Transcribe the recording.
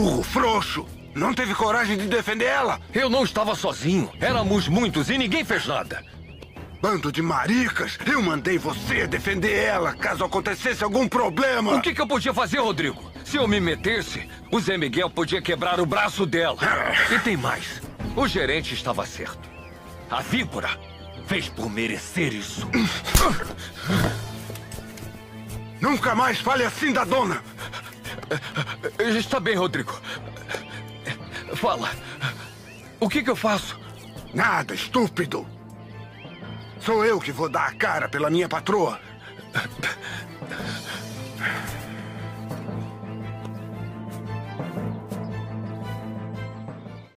burro, frouxo. Não teve coragem de defender ela. Eu não estava sozinho. Éramos muitos e ninguém fez nada. Bando de maricas. Eu mandei você defender ela, caso acontecesse algum problema. O que eu podia fazer, Rodrigo? Se eu me metesse, o Zé Miguel podia quebrar o braço dela. E tem mais. O gerente estava certo. A víbora fez por merecer isso. Nunca mais fale assim da dona. Está bem, Rodrigo. Fala. O que eu faço? Nada, estúpido. Sou eu que vou dar a cara pela minha patroa.